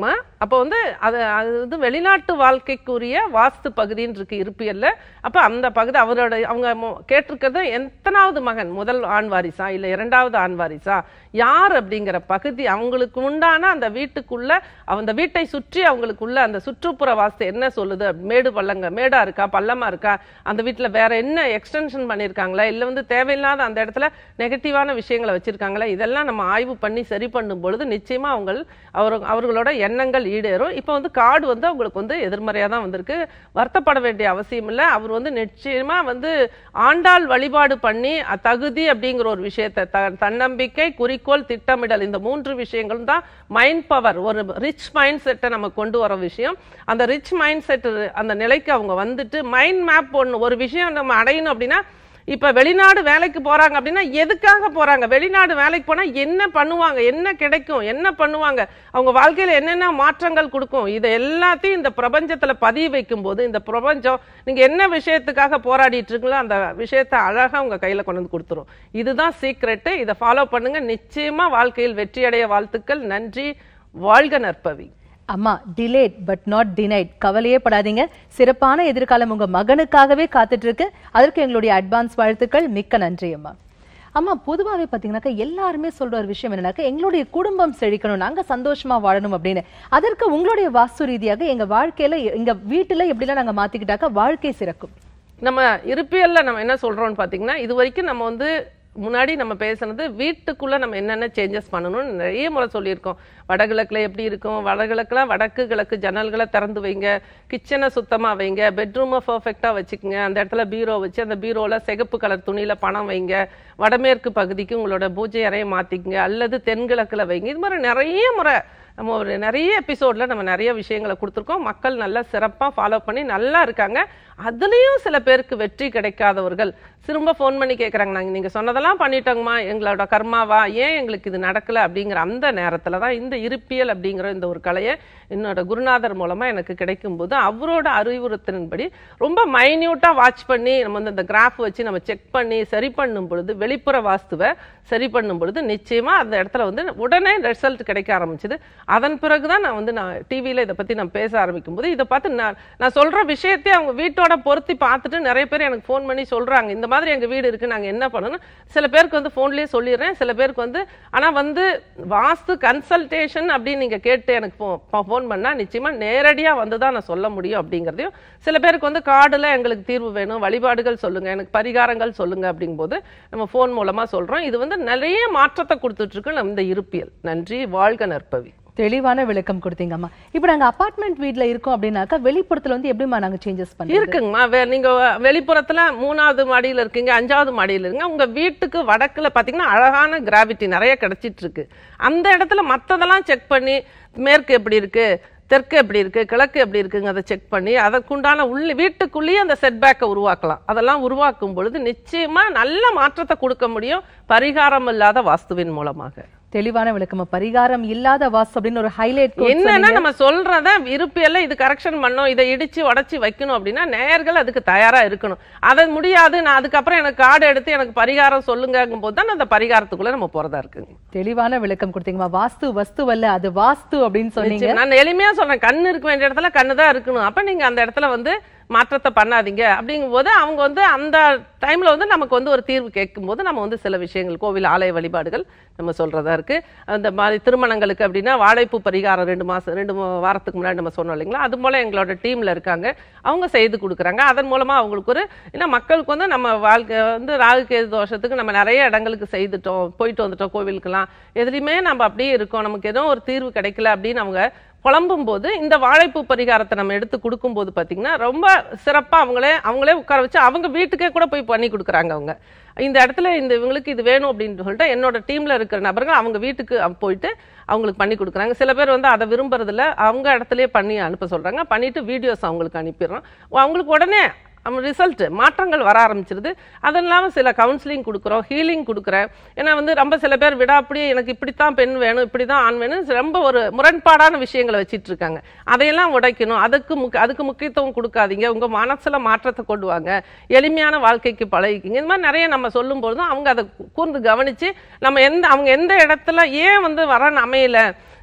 B: அப்போ வந்து அது வந்து வெளிநாட்டு வாழ்க்கைக்குரிய வாஸ்து பகுதின்னு இருக்கு இருப்பியல்ல. அப்போ அந்த பகுதி அவரோட அவங்க கேட்டிருக்கிறது எத்தனாவது மகன், முதல் ஆண் வாரிசா இல்லை இரண்டாவது ஆண் வாரிசா யார் அப்படிங்கிற பகுதி, அவங்களுக்கு உண்டான அந்த வீட்டுக்குள்ள அந்த வீட்டை சுற்றி அவங்களுக்குள்ள அந்த சுற்றுப்புற வாஸ்து என்ன சொல்லுது, மேடு பள்ளங்க மேடா இருக்கா பள்ளமா இருக்கா, அந்த வீட்டுல வேற என்ன எக்ஸ்டென்ஷன் பண்ணியிருக்காங்களா, இல்லை வந்து தேவையில்லாத அந்த இடத்துல நெகட்டிவான விஷயங்களை வச்சிருக்காங்களா, இதெல்லாம் நம்ம ஆய்வு பண்ணி சரி பண்ணும் பொழுது நிச்சயமா அவர்களோட எண்ணங்கள் ஈடேறும். இப்போ வந்து கார்டு வந்து அவங்களுக்கு வந்து எதிர்மறையா தான் வந்திருக்கு. வருத்தப்பட வேண்டிய அவசியம் இல்லை. அவர் வந்து நிச்சயமா வந்து ஆண்டாள் வழிபாடு பண்ணி தகுதி அப்படிங்கிற ஒரு விஷயத்தை தன்னம்பிக்கை, குறிக்கோள், திட்டமிடல், இந்த 3 விஷயங்களும் தான் மைண்ட் பவர், ஒரு ரிச் மைண்ட் செட்டை நம்ம கொண்டு வர விஷயம். அந்த ரிச் மைண்ட் செட் அந்த நிலைக்கு அவங்க வந்துட்டு மைண்ட் மேப் ஒரு விஷயம் நம்ம அடையணும் அப்படின்னா, இப்ப வெளிநாடு வேலைக்கு போறாங்க அப்படின்னா எதுக்காக போறாங்க, வெளிநாடு வேலைக்கு போனா என்ன பண்ணுவாங்க, என்ன கிடைக்கும், என்ன பண்ணுவாங்க, அவங்க வாழ்க்கையில என்னென்ன மாற்றங்கள் கொடுக்கும், இதை எல்லாத்தையும் இந்த பிரபஞ்சத்துல பதிவு வைக்கும் போது இந்த பிரபஞ்சம் நீங்க என்ன விஷயத்துக்காக போராடிட்டு இருக்கீங்களோ அந்த விஷயத்தை அழகா உங்க கையில கொண்டு வந்து கொடுத்துரும். இதுதான் சீக்ரெட். இதை ஃபாலோ பண்ணுங்க. நிச்சயமா வாழ்க்கையில் வெற்றியடைய வாழ்த்துக்கள். நன்றி. வாழ்க நற்பவி.
A: அம்மா, டிலேட் பட் நாட் டினைட். கவலையே படாதீங்க. சிறப்பான எதிர்காலம் உங்க மகனுக்காகவே காத்துட்டு இருக்கு. அதற்கு எங்களுடைய அட்வான்ஸ் வாழ்த்துக்கள். மிக்க நன்றி அம்மா. அம்மா, பொதுவாகவே பார்த்தீங்கன்னாக்கா எல்லாருமே சொல்ற ஒரு விஷயம் என்னன்னாக்கா, எங்களுடைய குடும்பம் செழிக்கணும், நாங்க சந்தோஷமா வாழணும் அப்படின்னு. அதற்கு உங்களுடைய வாஸ்து ரீதியாக எங்க வாழ்க்கையில எங்க வீட்டுல எப்படிலாம் நாங்க மாத்திக்கிட்டாக்கா வாழ்க்கை சிறக்கும்?
B: நம்ம இருப்பியல்ல நம்ம என்ன சொல்றோம்னு பாத்தீங்கன்னா, இது வரைக்கும் நம்ம வந்து முன்னாடி நம்ம பேசுனது வீட்டுக்குள்ள நம்ம என்னென்ன சேஞ்சஸ் பண்ணணும்னு நிறைய முறை சொல்லியிருக்கோம். வடகிழக்குல எப்படி இருக்கும், வடகிழக்குல வடக்கு கிழக்கு ஜன்னல்களை திறந்து வைங்க, கிச்சனை சுத்தமா வைங்க, பெட்ரூமை பர்ஃபெக்டா வச்சுக்கோங்க, அந்த இடத்துல பீரோ வச்சு அந்த பீரோல சிகப்பு கலர் துணியில பணம் வைங்க, வடமேற்கு பகுதிக்கு உங்களோட பூஜை அறையை மாத்திக்கங்க, அல்லது தென்கிழக்குல வைங்க. இது மாதிரி நிறைய முறை நம்ம ஒரு நிறைய எபிசோட்ல நம்ம நிறைய விஷயங்களை கொடுத்துருக்கோம். மக்கள் நல்லா சிறப்பா ஃபாலோ பண்ணி நல்லா இருக்காங்க. அதுலயும் சில பேருக்கு வெற்றி கிடைக்காதவர்கள் திரும்ப ஃபோன் பண்ணி கேட்குறாங்க, நாங்கள் நீங்கள் சொன்னதெல்லாம் பண்ணிட்டோங்கம்மா, எங்களோட கர்மாவா, ஏன் எங்களுக்கு இது நடக்கலை அப்படிங்கிற அந்த நேரத்தில் தான் இந்த இருப்பியல் அப்படிங்கிற இந்த ஒரு கலையை என்னோட குருநாதர் மூலமாக எனக்கு கிடைக்கும்போது அவரோட அறிவுறுத்தின்படி ரொம்ப மைன்யூட்டாக வாட்ச் பண்ணி நம்ம வந்து இந்த கிராஃப் வச்சு நம்ம செக் பண்ணி சரி பண்ணும் பொழுது, வெளிப்புற வாஸ்துவை சரி பண்ணும் பொழுது நிச்சயமாக அந்த இடத்துல வந்து உடனே ரிசல்ட் கிடைக்க ஆரம்பிச்சுது. அதன் பிறகு தான் நான் டிவியில் இதை பற்றி நான் பேச ஆரம்பிக்கும் போது இதை பார்த்து நான் சொல்கிற விஷயத்தையே அவங்க வீட்டோட பொருத்தி பார்த்துட்டு நிறைய பேர் எனக்கு ஃபோன் பண்ணி சொல்கிறாங்க, இந்த மாதிரி எங்க வீடு இருக்கு, நாங்க என்ன பண்ணணும். சில பேருக்கு வந்து போன்லயே சொல்லிடுறேன், சில பேருக்கு வந்து ஆனா வந்து வாஸ்து கன்சல்டேஷன் அப்படின்னு நீங்க கேட்டு எனக்கு போன் பண்ணா நிச்சயமா நேரடியா வந்துதான் நான் சொல்ல முடியும் அப்படிங்கறதையும், சில பேருக்கு வந்து கார்டுல எங்களுக்கு தீர்வு வேணும், வழிபாடுகள் சொல்லுங்க, எனக்கு பரிகாரங்கள் சொல்லுங்க அப்படிங்கும்போது நம்ம போன் மூலமா சொல்றோம். இது வந்து நிறைய மாற்றத்தை கொடுத்துட்டு இருக்கு நம்ம இந்த இருப்பியல். நன்றி. வாழ்க நற்பவி.
A: தெளிவான விளக்கம் கொடுத்தீங்கம்மா. இப்போ நாங்க அபார்ட்மெண்ட் வீட்ல இருக்கோம் அப்படின்னாக்கா வெளிப்புறத்துல வந்து எப்படிமா நாங்க சேஞ்சஸ் பண்ணி
B: இருக்குங்கம்மா. நீங்க வெளிப்புறத்துல 3வது மாடியில இருக்கீங்க, 5வது மாடியில இருங்க, உங்க வீட்டுக்கு வடக்குல பாத்தீங்கன்னா அழகான கிராவிட்டி நிறைய கிடைச்சிட்டு இருக்கு. அந்த இடத்துல மத்ததெல்லாம் செக் பண்ணி மேற்கு எப்படி இருக்கு, தெற்கு எப்படி இருக்கு, கிழக்கு எப்படி இருக்குங்க அதை செக் பண்ணி அதற்குண்டான வீட்டுக்குள்ளேயே அந்த செட்பேக்கை உருவாக்கலாம். அதெல்லாம் உருவாக்கும் பொழுது நிச்சயமா நல்ல மாற்றத்தை கொடுக்க முடியும் பரிகாரம் இல்லாத வாஸ்துவின் மூலமாக.
A: தெளிவான விளக்கமா. பரிகாரம் இல்லாத வாஸ்து அப்படின்னு ஒரு ஹைலைட்
B: என்னன்னா நம்ம சொல்றத இருப்பியல்ல இது கரெக்ஷன் பண்ணோம், இதை இடிச்சு உடச்சி வைக்கணும் அப்படின்னா நேயர்கள் அதுக்கு தயாரா இருக்கணும். அது முடியாது, நான் அதுக்கப்புறம் எனக்கு கார்டு எடுத்து எனக்கு பரிகாரம் சொல்லுங்கும் போது தான் அந்த பரிகாரத்துக்குள்ள நம்ம போறதா இருக்குங்க.
A: தெளிவான விளக்கம் கொடுத்தீங்கம்மா. வாஸ்து வஸ்துவல்ல, அது வாஸ்து அப்படின்னு சொன்னீங்க.
B: நான் எளிமையா சொல்றேன், கண்ணு இருக்க வேண்டிய இடத்துல கண்ணு தான் இருக்கணும். அப்ப நீங்க அந்த இடத்துல வந்து மாற்றத்தை பண்ணாதீங்க அப்படிங்கும் போது அவங்க வந்து அந்த டைம்ல வந்து நமக்கு வந்து ஒரு தீர்வு கேட்கும் போது நம்ம வந்து சில விஷயங்கள் கோவில் ஆலய வழிபாடுகள் நம்ம சொல்றதா இருக்கு. அந்த மாதிரி திருமணங்களுக்கு அப்படின்னா வாழைப்பூ பரிகாரம் 2 வாரத்துக்கு முன்னாடி நம்ம சொன்னோம் இல்லைங்களா, அது போல எங்களோட டீம்ல இருக்காங்க, அவங்க செய்து கொடுக்குறாங்க. அதன் மூலமா அவங்களுக்கு ஒரு ஏன்னா மக்களுக்கு வந்து நம்ம வாழ்க்கை வந்து ராகு கேது தோஷத்துக்கு நம்ம நிறைய இடங்களுக்கு செய்துட்டோம், போயிட்டு வந்துட்டோம் கோவிலுக்கெல்லாம், எதுலையுமே நம்ம அப்படியே இருக்கோம், நமக்கு ஏதோ ஒரு தீர்வு கிடைக்கல அப்படின்னு அவங்க புலம்பும் போது இந்த வாழைப்பூ பரிகாரத்தை நம்ம எடுத்து கொடுக்கும் போது பாத்தீங்கன்னா ரொம்ப சிறப்பா அவங்களே உட்கார வச்சு அவங்க வீட்டுக்கே கூட போய் பண்ணி கொடுக்குறாங்க. அவங்க இந்த இடத்துல இவங்களுக்கு இது வேணும் அப்படின்னு சொல்லிட்டு என்னோட டீம்ல இருக்கிற நபர்கள் அவங்க வீட்டுக்கு போயிட்டு அவங்களுக்கு பண்ணி கொடுக்குறாங்க. சில பேர் வந்து அதை விரும்புறதுல அவங்க இடத்துலயே பண்ணி அனுப்ப சொல்றாங்க, பண்ணிட்டு வீடியோஸ் அவங்களுக்கு அனுப்பிடுறோம். அவங்களுக்கு உடனே ரிசல்ட் மாற்றங்கள் வர ஆரம்பிச்சிருது. அது இல்லாமல் சில கவுன்சிலிங் கொடுக்குறோம், ஹீலிங் கொடுக்குறேன். ஏன்னா வந்து ரொம்ப சில பேர் அப்படியே எனக்கு இப்படித்தான் பெண் வேணும், இப்படிதான் ஆண் வேணும், ரொம்ப ஒரு முரண்பாடான விஷயங்களை வச்சிட்டு இருக்காங்க. அதையெல்லாம் உடைக்கணும், அதுக்கு முக்கியத்துவம் கொடுக்காதீங்க, உங்க மனசுல மாற்றத்தை கொண்டு வாங்க, எளிமையான வாழ்க்கைக்கு பழகிக்கிங்க. இந்த மாதிரி நிறைய நம்ம சொல்லும் பொழுதும் அவங்க அதை கூர்ந்து கவனிச்சு நம்ம அவங்க எந்த இடத்துல ஏன் வந்து வரன்னு அமையல,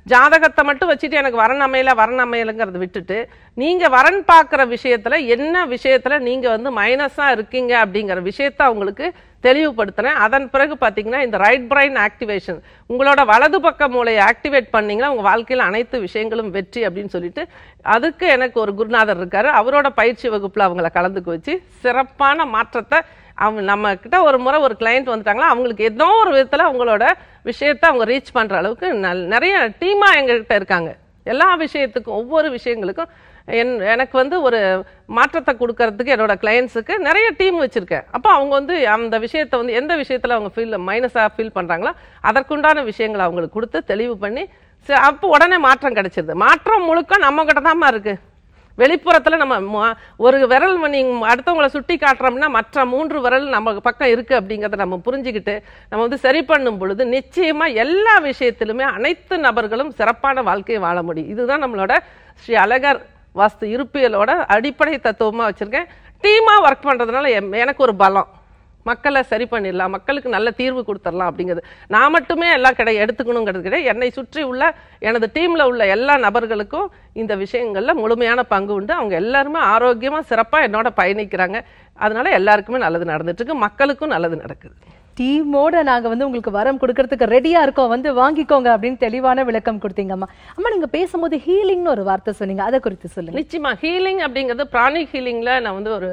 B: ஜாதகத்தை மட்டும் வச்சுட்டு எனக்கு வரன் அமையலைங்கிறத விட்டுட்டு நீங்க வரன் பார்க்குற விஷயத்துல என்ன விஷயத்துல நீங்க வந்து மைனஸா இருக்கீங்க அப்படிங்கிற விஷயத்த அவங்களுக்கு தெளிவுபடுத்துறேன். அதன் பிறகு பார்த்தீங்கன்னா இந்த ரைட் பிரைன் ஆக்டிவேஷன், உங்களோட வலது பக்க மூளையை ஆக்டிவேட் பண்ணீங்கன்னா உங்க வாழ்க்கையில் அனைத்து விஷயங்களும் வெற்றி அப்படின்னு சொல்லிட்டு அதுக்கு எனக்கு ஒரு குருநாதர் இருக்காரு. அவரோட பயிற்சி வகுப்புல அவங்கள கலந்துக்க வச்சு சிறப்பான மாற்றத்தை அவங்க நம்ம கிட்ட ஒரு முறை ஒரு கிளையண்ட் வந்துட்டாங்களா அவங்களுக்கு ஏதோ ஒரு விதத்துல அவங்களோட விஷயத்த அவங்க ரீச் பண்ற அளவுக்கு நிறைய டீமா எங்ககிட்ட இருக்காங்க. எல்லா விஷயத்துக்கும் ஒவ்வொரு விஷயங்களுக்கும் எனக்கு வந்து ஒரு மாற்றத்தை கொடுக்கறதுக்கு என்னோட கிளையன்ஸுக்கு நிறைய டீம் வச்சிருக்கேன். அப்போ அவங்க வந்து அந்த விஷயத்தை வந்து எந்த விஷயத்துல அவங்க மைனஸா ஃபீல் பண்றாங்களோ அதற்குண்டான விஷயங்களை அவங்களுக்கு கொடுத்து தெளிவு பண்ணி அப்போ உடனே மாற்றம் கிடைச்சிருது. மாற்றம் முழுக்க நம்ம கிட்ட தான்மா இருக்கு. வெளிப்புறத்துல நம்ம ஒரு விரல் அடுத்தவங்களை சுட்டி காட்டுறோம்னா மற்ற 3 விரல் நம்ம பக்கம் இருக்கு அப்படிங்கிறத நம்ம புரிஞ்சுக்கிட்டு நம்ம வந்து சரி பண்ணும் பொழுது நிச்சயமா எல்லா விஷயத்திலுமே அனைத்து நபர்களும் சிறப்பான வாழ்க்கையை வாழ முடியும். இதுதான் நம்மளோட ஸ்ரீ அழகர் வாஸ்து இருப்பியலோட அடிப்படை தத்துவமா வச்சிருக்கேன். டீமா ஒர்க் பண்றதுனால எனக்கு ஒரு பலம், மக்களை சரி பண்ணிடலாம், மக்களுக்கு நல்ல தீர்வு கொடுத்துடலாம் அப்படிங்கிறது. நான் மட்டுமே எல்லாம் எடுத்துக்கணுங்கிறது கிடையாது. என்னை சுற்றி உள்ள எனது டீம்ல உள்ள எல்லா நபர்களுக்கும் இந்த விஷயங்கள்ல முழுமையான பங்கு உண்டு. அவங்க எல்லாருமே ஆரோக்கியமா சிறப்பா என்னோட பயணிக்கிறாங்க. அதனால எல்லாருக்குமே நல்லது நடந்துட்டு இருக்கு, மக்களுக்கும் நல்லது நடக்குது.
A: டீமோட நாங்க வந்து உங்களுக்கு வரம் கொடுக்கறதுக்கு ரெடியா இருக்கோம், வந்து வாங்கிக்கோங்க அப்படின்னு தெளிவான விளக்கம் கொடுத்தீங்கம்மா. அம்மா நீங்க பேசும்போது ஹீலிங்னு ஒரு வார்த்தை சொன்னீங்க, அதை குறித்து சொல்லுங்க.
B: நிச்சயமா ஹீலிங் அப்படிங்கிறது பிராணிக் ஹீலிங்ல நான் வந்து ஒரு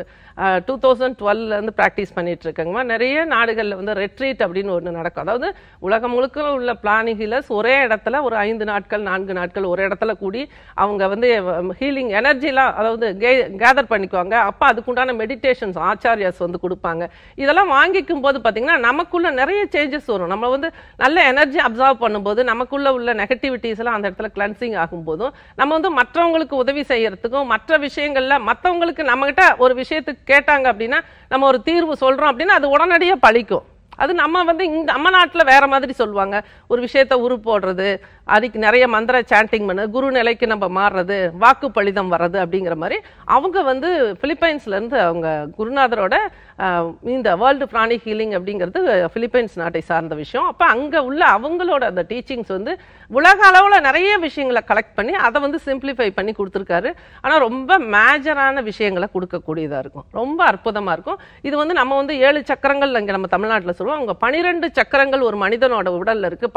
B: 2012ல இருந்து பிராக்டிஸ் பண்ணிட்டு இருக்கேங்கம்மா. நிறைய நாடுகள்ல வந்து ரெட்ரீட் அப்படின்னு ஒன்று நடக்கும். அதாவது உலகம் முழுக்க உள்ள பிராணிக் ஹீலர்ஸ் ஒரே இடத்துல ஒரு 5 நாட்கள் 4 நாட்கள் ஒரு இடத்துல கூடி அவங்க வந்து ஹீலிங் எனர்ஜிலாம் அதாவது கேதர் பண்ணிக்குவாங்க. அப்ப அதுக்குண்டான மெடிடேஷன்ஸ் ஆச்சாரியாஸ் வந்து கொடுப்பாங்க. இதெல்லாம் வாங்கிக்கும் போது பாத்தீங்கன்னா நமக்குள்ள நிறைய சேஞ்சஸ் வரும். நம்ம வந்து நல்ல எனர்ஜி அப்சர்வ் பண்ணும்போது நமக்குள்ள உள்ள நெகட்டிவிட்டிஸ் எல்லாம் அந்த இடத்துல கிளென்சிங் ஆகும் போதும் நம்ம வந்து மற்றவங்களுக்கு உதவி செய்யறதுக்கும் மற்ற விஷயங்கள்ல மற்றவங்களுக்கு நம்ம கிட்ட ஒரு விஷயத்துக்கு கேட்டாங்க அப்படின்னா நம்ம ஒரு தீர்வு சொல்றோம் அப்படின்னா அது உடனடியாக பழிக்கும். அது நம்ம வந்து இந்த நம்ம நாட்டில் வேற மாதிரி சொல்லுவாங்க. ஒரு விஷயத்த உரு போடுறது, அதுக்கு நிறைய மந்திர சாண்டிங் பண்ணு, குரு நிலைக்கு நம்ம மாறுறது, வாக்கு பலிதம் வர்றது அப்படிங்கிற மாதிரி அவங்க வந்து பிலிப்பைன்ஸ்ல இருந்து அவங்க குருநாதரோட இந்த வேர்ல்டு பிராணிக் ஹீலிங் அப்படிங்கிறது பிலிப்பைன்ஸ் நாட்டை சார்ந்த விஷயம். அப்போ அங்கே உள்ள அவங்களோட அந்த டீச்சிங்ஸ் வந்து உலக அளவில் நிறைய விஷயங்களை கலெக்ட் பண்ணி அதை வந்து சிம்பிளிஃபை பண்ணி கொடுத்துருக்காரு. ஆனால் ரொம்ப மேஜரான விஷயங்களை கொடுக்கக்கூடியதாக இருக்கும், ரொம்ப அற்புதமாக இருக்கும். இது வந்து நம்ம வந்து 7 சக்கரங்கள் இங்கே நம்ம தமிழ்நாட்டில் சொல்லுவோம். அவங்க 12 சக்கரங்கள் ஒரு மனிதனோட உடல்ல இருக்கு.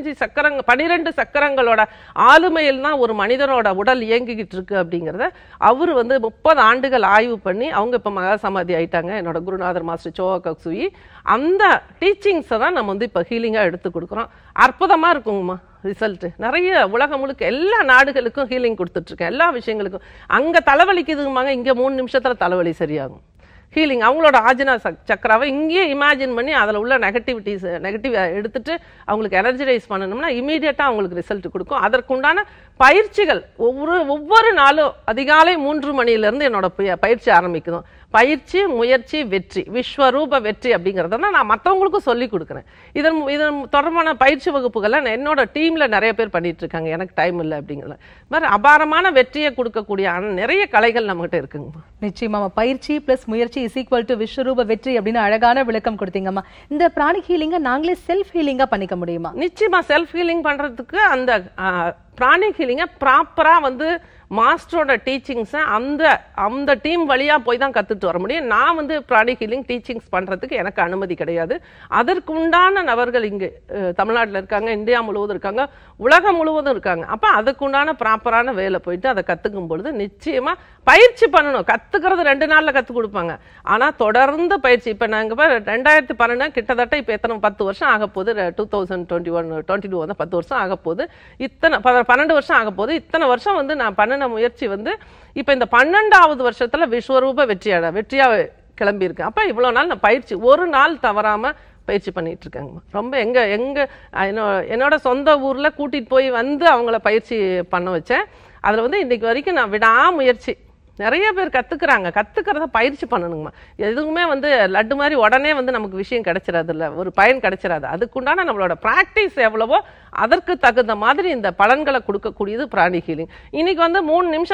B: 12 சக்கரங்களோட ஆளுமையில் தான் ஒரு மனிதனோட உடல் இயங்கிக்கிட்டு இருக்கு அப்படிங்கிறத அவர் வந்து 30 ஆண்டுகள் ஆய்வு பண்ணி அவங்க இப்போ மகா சமாதி ஆயிட்டாங்க. என்னோட குருநாதர் மாஸ்டர் சோகக்சுயி அந்த டீச்சிங்ஸை தான் நம்ம வந்து இப்போ ஹீலிங்காக எடுத்து கொடுக்குறோம். அற்புதமா இருக்குங்கம்மா ரிசல்ட். நிறைய உலகம் முழுக்க எல்லா நாடுகளுக்கும் ஹீலிங் கொடுத்துட்டு இருக்கேன். எல்லா விஷயங்களுக்கும் அங்க தலைவலிக்குதுமாங்க, இங்க 3 நிமிஷத்துல தலைவலி சரியாகும். ஹீலிங் அவங்களோட ஆஜனா சக்கராவை இங்கேயே இமேஜின் பண்ணி அதில் உள்ள நெகட்டிவ் எடுத்துட்டு அவங்களுக்கு எனர்ஜைஸ் பண்ணணும்னா இமீடியட்டாக அவங்களுக்கு ரிசல்ட் கொடுக்கும். அதற்குண்டான பயிற்சிகள் ஒவ்வொரு நாளும் அதிகாலை 3 மணியிலேருந்து என்னோட பயிற்சி ஆரம்பிக்குதும். பயிற்சி முயற்சி வெற்றி, விஸ்வரூப வெற்றி அப்படிங்கிறத நான் மற்றவங்களுக்கும் சொல்லி கொடுக்குறேன். இதன் தொடர்பான பயிற்சி வகுப்புகள்லாம் என்னோட டீம்ல நிறைய பேர் பண்ணிட்டு இருக்காங்க. எனக்கு டைம் இல்லை அப்படிங்கிறத மாதிரி அபாரமான வெற்றியை கொடுக்கக்கூடிய நிறைய கலைகள் நம்மகிட்ட இருக்குங்கம்மா.
A: நிச்சயமா பயிற்சி பிளஸ் முயற்சி இஸ் ஈக்குவல் டு விஸ்வரூப வெற்றி அப்படின்னு அழகான விளக்கம் கொடுத்தீங்கம்மா. இந்த பிராணிக் ஹீலிங்கை நாங்களே செல்ஃப் ஹீலிங்கா பண்ணிக்க முடியுமா?
B: நிச்சயமா செல்ஃப் ஹீலிங் பண்றதுக்கு அந்த பிராணிக் ஹீலிங்கை ப்ராப்பரா வந்து மாஸ்டரோட டீச்சிங்ஸை அந்த டீம் வழியா போய் தான் கத்துட்டு வர முடியும். நான் வந்து பிராணிக் ஹீலிங் டீச்சிங்ஸ் பண்றதுக்கு எனக்கு அனுமதி கிடையாது. அதற்கு உண்டான நபர்கள் இங்கு தமிழ்நாட்டில் இருக்காங்க, இந்தியா முழுவதும் இருக்காங்க, உலகம் முழுவதும் இருக்காங்க. அப்ப அதுக்கு உண்டான ப்ராப்பரான வேலை போயிட்டு அதை கத்துக்கும் பொழுது நிச்சயமா பயிற்சி பண்ணணும். கத்துக்கிறது 2 நாள்ல கத்து கொடுப்பாங்க. ஆனா தொடர்ந்து பயிற்சி. இப்ப நாங்க 2012 கிட்டத்தட்ட இப்ப எத்தனை 10 வருஷம் ஆக போகுது. 2021-22 வந்து 10 வருஷம் ஆக போகுது. இத்தனை 12 வருஷம் ஆக போகுது. இத்தனை வருஷம் வந்து நான் பண்ணின முயற்சி வந்து இப்ப இந்த 12வது வருஷத்துல விஸ்வரூப வெற்றியா கிளம்பி இருக்கேன். அப்ப இவ்வளவு நாள் நான் பயிற்சி ஒரு நாள் தவறாம பயிற்சி பண்ணிட்டு இருக்காங்க. ரொம்ப எங்க என்னோட சொந்த ஊர்ல கூட்டிட்டு போய் வந்து அவங்கள பயிற்சி பண்ண வச்சேன். அதுல வந்து இன்னைக்கு வரைக்கும் நான் விடாமுயற்சி நிறைய பேர் கத்துக்கிறத பயிற்சி பண்ணணுங்கம்மா. எதுவுமே வந்து லட்டு மாதிரி உடனே வந்து நமக்கு விஷயம் கிடைச்சிடாது, இல்லை ஒரு பயன் கிடைச்சிடாது. அதுக்குண்டான நம்மளோட பிராக்டிஸ் எவ்வளவோ அதற்கு தகுந்த மாதிரி இந்த பலன்களை கொடுக்கக்கூடியது பிராணிக் ஹீலிங். இன்னைக்கு வந்து 3 நிமிஷத்துல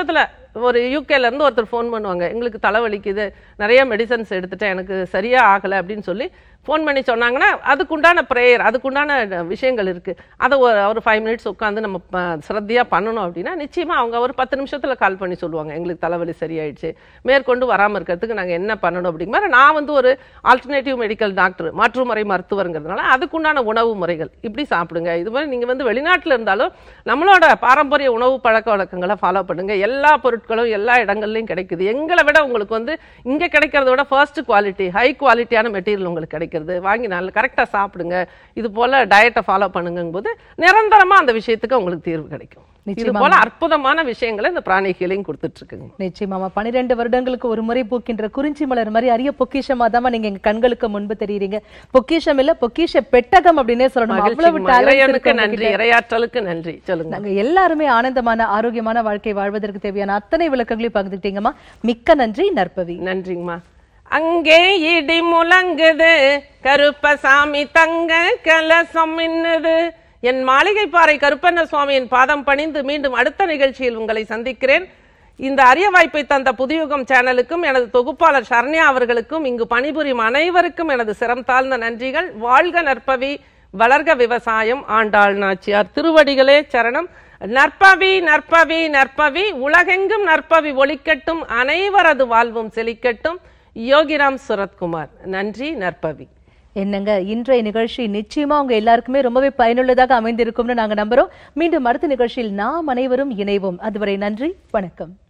B: ஒரு யூகேல இருந்து ஒருத்தர் ஃபோன் பண்ணுவாங்க, எங்களுக்கு தலைவலிக்குது, நிறைய மெடிசன்ஸ் எடுத்துட்டேன், எனக்கு சரியா ஆகலை அப்படின்னு சொல்லி ஃபோன் பண்ணி சொன்னாங்கன்னா அதுக்குண்டான ப்ரேயர், அதுக்குண்டான விஷயங்கள் இருக்கு. அதை ஒரு 5 மினிட்ஸ் உட்காந்து நம்ம சிரத்தையா பண்ணணும் அப்படின்னா நிச்சயமா அவங்க ஒரு 10 நிமிஷத்துல கால் பண்ணி சொல்லுவாங்க, எங்களுக்கு தலைவலி சரியாயிடுச்சு, மேற்கொண்டு வராமல் இருக்கிறதுக்கு நாங்கள் என்ன பண்ணணும் அப்படிங்கிற மாதிரி. நான் வந்து ஒரு ஆல்டர்னேட்டிவ் மெடிக்கல் டாக்டர், மாற்றுமுறை மருத்துவருங்கிறதுனால அதுக்குண்டான உணவு முறைகள் இப்படி சாப்பிடுங்க. இது மாதிரி நீங்க வந்து வெளிநாட்டில் இருந்தாலும் நம்மளோட பாரம்பரிய உணவு பழக்க வழக்கங்களை ஃபாலோ பண்ணுங்க. எல்லா பொருட்களும் எல்லா இடங்கள்லையும் கிடைக்குது. எங்களை விட உங்களுக்கு வந்து இங்க கிடைக்கிறத விட ஃபர்ஸ்ட் குவாலிட்டி, ஹை குவாலிட்டியான மெட்டீரியல் உங்களுக்கு கிடைக்கிறது. வாங்கி நல்ல கரெக்டா சாப்பிடுங்க, இது போல டயட்டை ஃபாலோ பண்ணுங்கும் போது நிரந்தரமா அந்த விஷயத்துக்கு உங்களுக்கு தீர்வு கிடைக்கும். இது போல அற்புதமான விஷயங்களை இந்த பிராணி ஹீலிங் கொடுத்துட்டு இருக்குங்க.
A: நிச்சயமா 12 வருடங்களுக்கு ஒரு முறை பூக்கின்ற குறிஞ்சி மலர் மாதிரி அரிய பொக்கிஷமா தான் நீங்க எங்க கண்களுக்கு முன்பு தெரியுறீங்க. பொக்கிஷம் இல்ல, பொக்கிஷ பெட்டகம் அப்படின்னே சொல்லணும். அவ்வளவு
B: இறைவனுக்கு நன்றி, இறையாற்றலுக்கு நன்றி. சொல்லுங்க.
A: நாங்க எல்லாருமே ஆனந்தமான ஆரோக்கியமான வாழ்க்கை வாழ்வதற்கு தேவையான அத்தனை விளக்கங்களையும் பகிர்ந்துட்டீங்கம்மா. மிக்க நன்றி நற்பவி.
B: நன்றிங்கம்மா. அங்கே இடி முழங்குது, கருப்பசாமி தங்க கலசம் மின்னுது. என் மாளிகை பாறை கருப்பண்ண சுவாமியின் பாதம் பணிந்து மீண்டும் அடுத்த நிகழ்ச்சியில் உங்களை சந்திக்கிறேன். இந்த அரிய வாய்ப்பை தந்த புதுயுகம் சேனலுக்கும் எனது தொகுப்பாளர் சரண்யா அவர்களுக்கும் இங்கு பணிபுரியும் அனைவருக்கும் எனது சிரம் தாழ்ந்த நன்றிகள். வாழ்க நற்பவி, வளர்க விவசாயம். ஆண்டாள் நாச்சியார் திருவடிகளே சரணம். நற்பவி நற்பவி நற்பவி, உலகெங்கும் நற்பவி ஒளிக்கட்டும், அனைவரது வாழ்வும் செழிக்கட்டும். யோகிராம் சுரத்குமார். நன்றி நற்பவி.
A: என்னங்க, இன்றைய நிகழ்ச்சி நிச்சயமா உங்க எல்லாருக்குமே ரொம்பவே பயனுள்ளதாக அமைந்திருக்கும்னு நாங்க நம்புறோம். மீண்டும் அடுத்த நிகழ்ச்சியில் நாம் அனைவரும் இணைவோம். அதுவரை நன்றி, வணக்கம்.